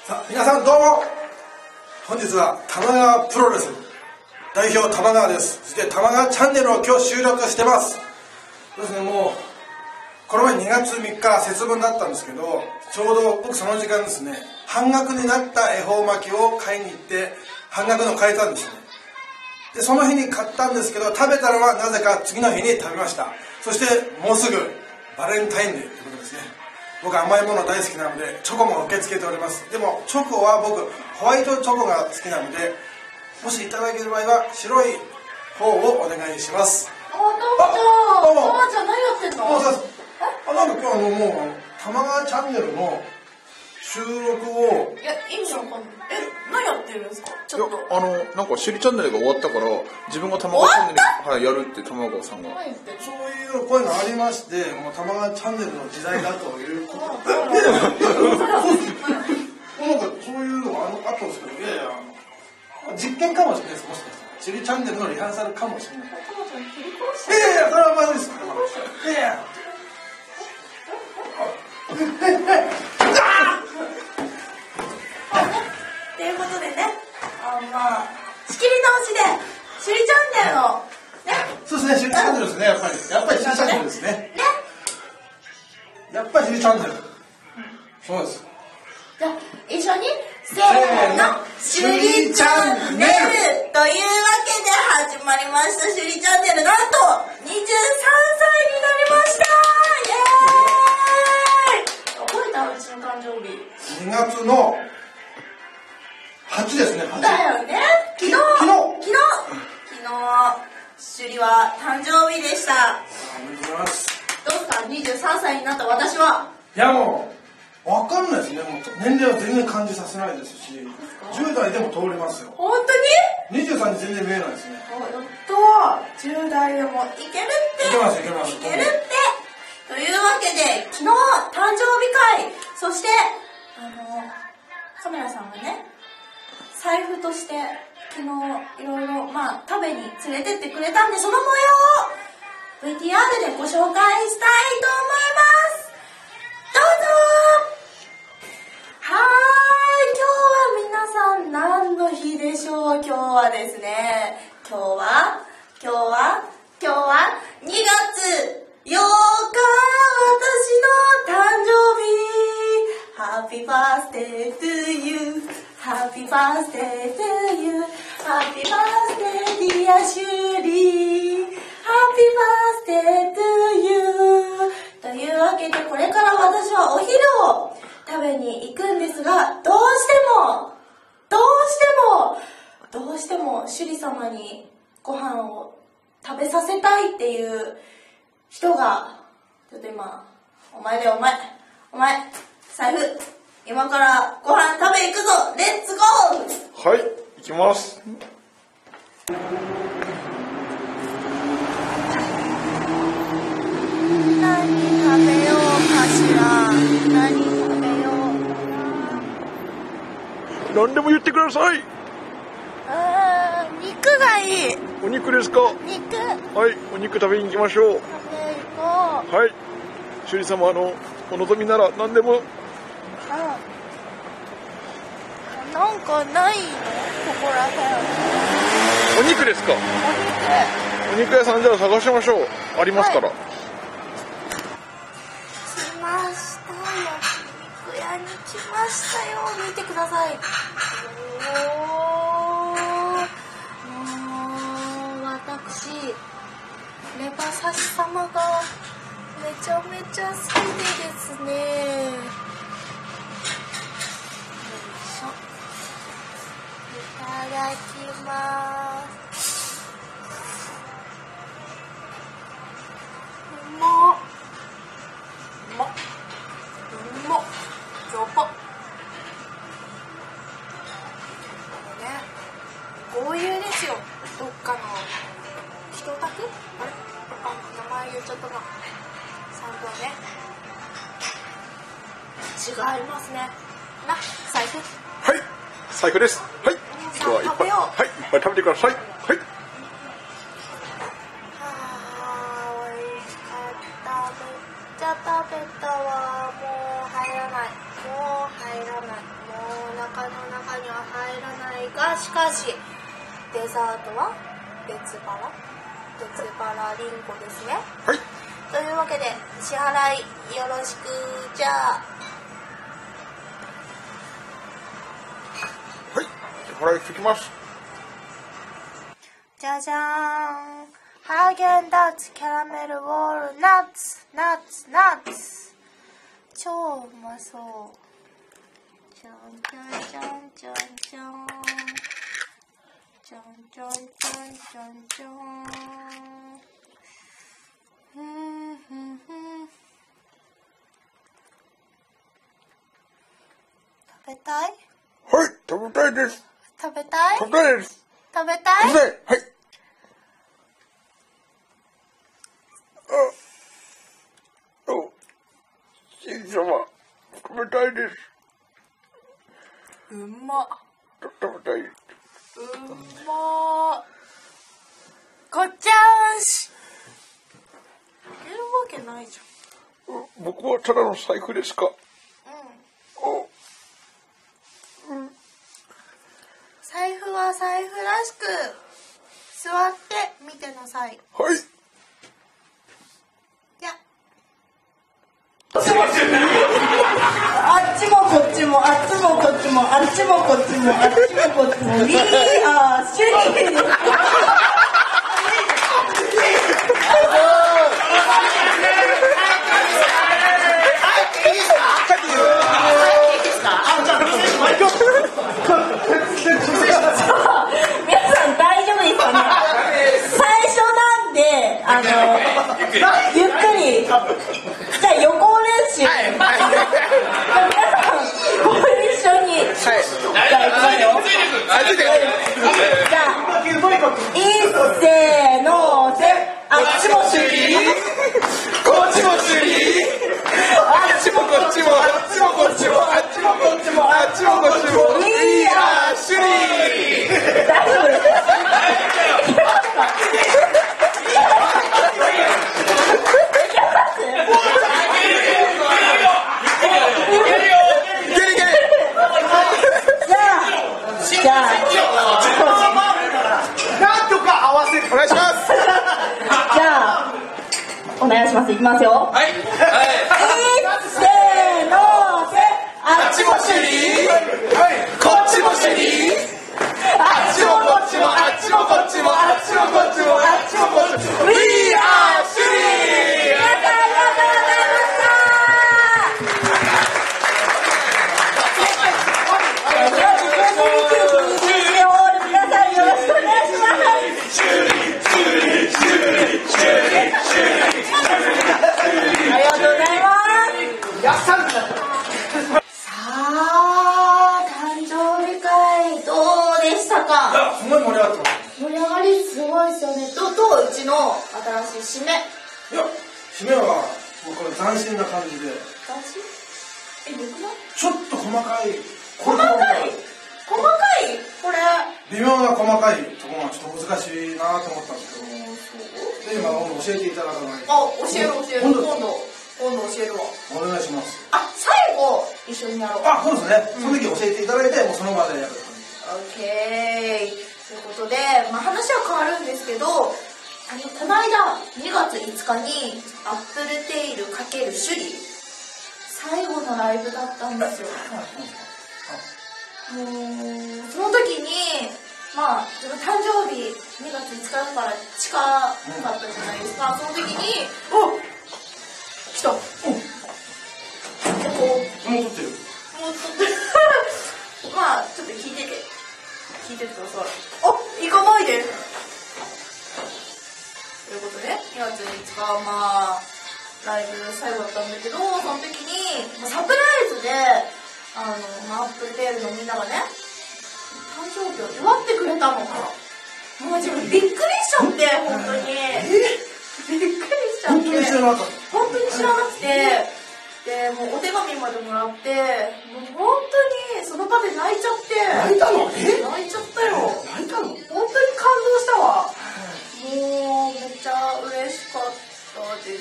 さあ皆さんどうも、本日は玉川プロレス代表玉川です。そして玉川チャンネルを今日収録してます。そうですね、もうこの前2月3日節分だったんですけど、ちょうど僕その時間ですね、半額になった恵方巻きを買いに行って半額の買えたんですね。でその日に買ったんですけど、食べたのはなぜか次の日に食べました。そしてもうすぐバレンタインデーということですね。僕甘いもの大好きなのでチョコも受け付けております。でもチョコは僕ホワイトチョコが好きなので、もしいただける場合は白い方をお願いします。 どうもちゃん何やってんの？ なんか今日もう玉川チャンネルの収録を。 いや、意味わかんない。何やってるんですか？ちょっとなんかしりチャンネルが終わったから自分が玉川チャンネル、はい、やるって玉川さんが。 そういう声がありまして、もう玉川チャンネルの時代だということでなんかそういうのがあったんですけど、いやいや実験かもしれないです。もしかしたらしりチャンネルのリハーサルかもしれない。いやいや、それはまずいです。いやいやということでね、仕切り直しでしりチャンネルのね。 そうですね、しりチャンネルですね、やっぱりしりチャンネルですね。やっぱりしりチャンネル。そうです。 じゃあ一緒にせーの、しりチャンネルというわけで始まりましたしりチャンネル、なんと23歳になりました。イエーイ。覚えた？うちの誕生日 2月の8ですね。8 だよね。昨日しりは誕生日でした。 おめでとうございます。 どうですか？23歳になった私は。 いやもう分かんないですね。もう年齢は全然感じさせないですし、10代でも通りますよ。 本当に 23に全然見えないですね。 やっと10代でもいけるって。 いけますいけます。 いけるって。というわけで昨日誕生日会、そしてカメラさんがね、財布として昨日いろいろ食べに連れてってくれたんで、その模様を VTR でご紹介したいと思います。どうぞ。今日は皆さん何の日でしょう？今日はですね、今日は2月8日、私の誕生日。Happy birthday to you, Happy birthday to you, Happy birthday dear シュリー、Happy birthday to you。 というわけでこれから私はお昼を食べに行くんですが、どうしてもシュリ様にご飯を食べさせたいっていう人がちょっと今、お前財布今からご飯食べ行くぞ、レッツゴー。 はい、行きます。 何食べようかしら。何食べよう。 何でも言ってください。 肉がいい。 お肉ですか？ 肉。 はい、お肉食べに行きましょう。 食べ行こう。 はい、シュリ様のお望みなら何でも。 なんかないの？ここら辺。 お肉ですか？お肉屋さんじゃあ探しましょう。ありますから。 来ました。肉屋に来ましたよ。見てください。私レバ刺し様がめちゃめちゃ好きでですね。いただきます。うまっ。やば。こういうですよ。どっかの人宅？名前言っちゃったな。3本ね。違いますね。財布。 はい、財布です。はい、今日はいっぱい、はい、いっぱい食べてください。はい。 美味しかった。めっちゃ食べたわ。もう入らない。もうおしかしデザートは別腹リンゴですね。 はい。 というわけで支払いよろしく。じゃあはい、支払いしてきます。 じゃじゃーん、ハーゲンダッツキャラメルウォールナッツ超うまそう。じゃんじゃんじゃんじゃんじゃんじゃんじゃんじゃんじゃんじゃん。食べたい？ はい、食べたいです。 食べたい？ 食べたいです。 食べたい？ はい。神様、食べたいです。 うまっ。 食べたい。 うまっ。こっちゃんし。あげるわけないじゃん。 僕はただの財布ですか？ 財布は財布らしく座って見てなさい。 はい。 じゃあっちもこっちもあっちもこっちもあっちもこっちもあっちもこっちも We are シュリー。皆さん大丈夫ですかね。最初なんでゆっくりじゃあ予行練習、皆さんご一緒に、じゃあいきますよ。じゃあいっせーのせ、あっちもシュリー、 こっちもシュリー、あっちもこっちもあっちもこっちもあっちもこっちもあっちもこっちも We are シュリー。 大丈夫ですか？じゃあなんとか合わせる。お願いします。 じゃあお願いします。いきますよ。 はい。 せーのせ、 あっちもシュリー、こっちもシュリー、あっちもこっちもあっちもこっちもあっちもこっちもあっちもこっちも We are シュリー。 皆さんありがとうござい締め。 いや、締めは僕は斬新な感じで。 斬新？僕の？ ちょっと細かい。 細かいこれ。 微妙な細かいところがちょっと難しいなと思ったんですけど。で、今教えていただかないと。 あ、教える。今度教えるわ。 お願いします。 あ、最後一緒にやろう。 あ、そうですね。その時教えていただいて、もうその場でやる。 オッケー。ということで、話は変わるんですけど、この間2月5日にアップルテイル×シュリ最後のライブだったんですよ。もうその時に自分誕生日2月5日だから近かったじゃないですか。その時に来た。 もう撮ってる。 ちょっと聞いててください。行かないで。ということで2月5日ライブ最後だったんだけど、その時にサプライズでアップルテールのみんながね誕生日を祝ってくれたの。もう自分びっくりしちゃって、本当にびっくりしちゃって、本当に知らなくて、でもうお手紙までもらって、もう本当にその場で泣いちゃって。 泣いたの？ 泣いちゃったよ。 泣いたの？ 本当に感動したわ。もうめっちゃ嬉しかったです。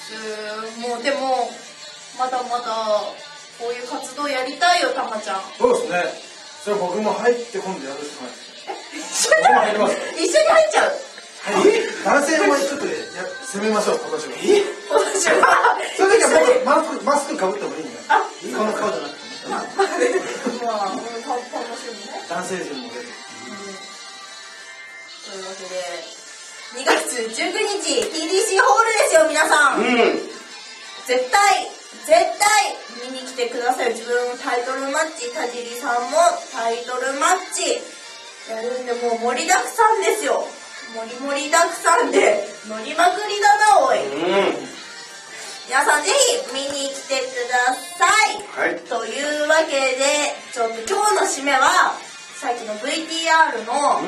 もうでもまだまだこういう活動やりたいよ、たまちゃん。 そうですね。 それ僕も入って今度やるしかない。 一緒に入ります。一緒に入っちゃう。 男性もちょっと攻めましょう、今年は。 今年は。 その時は僕マスクかぶってもいいんだよ。この顔じゃなくて。 まあ、楽しみね。 男性陣も出る。 というわけで、2月19日、TDC ホールですよ、皆さん。絶対見に来てください。自分もタイトルマッチ、田尻さんもタイトルマッチやるんで、もう盛りだくさんですよ。盛りだくさんで乗りまくりだな、おい。皆さんぜひ見に来てください。というわけで、ちょっと今日の締めはさっきの VTR の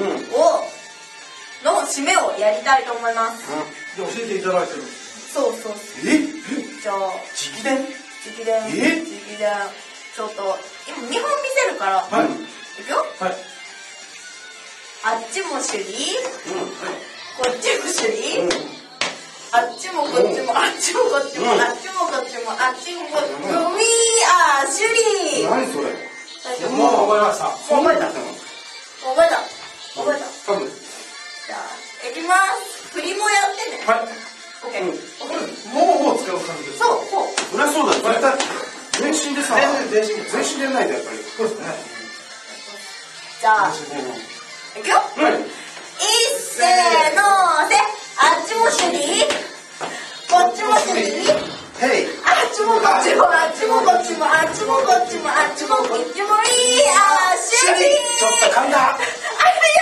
締めをやりたいと思います。 教えていただいてる。 そう。じゃあ直伝。 ちょっと今2本見せるから。いくよ。あっちも首里、こっちも首里、あっちもこっちも、あっちもこっちも、あっちもこっちも、あっちもこっちも、We are 首里。 何それ？ もう覚えました。 覚えた。じゃあ、いきます。振りもやってね。オッケー。 もう使う感じです。 そう。 そりゃそうだ。絶対全身でさ。全身でないとやっぱり。 そうですね。 じゃあ、いくよ。いっせーのーせ。あっちも首里、こっちも首里。あっちもこっちも、あっちもこっちも、あっちもこっちも、あっちもこっちも、We are 首里。 ちょっと噛んだ。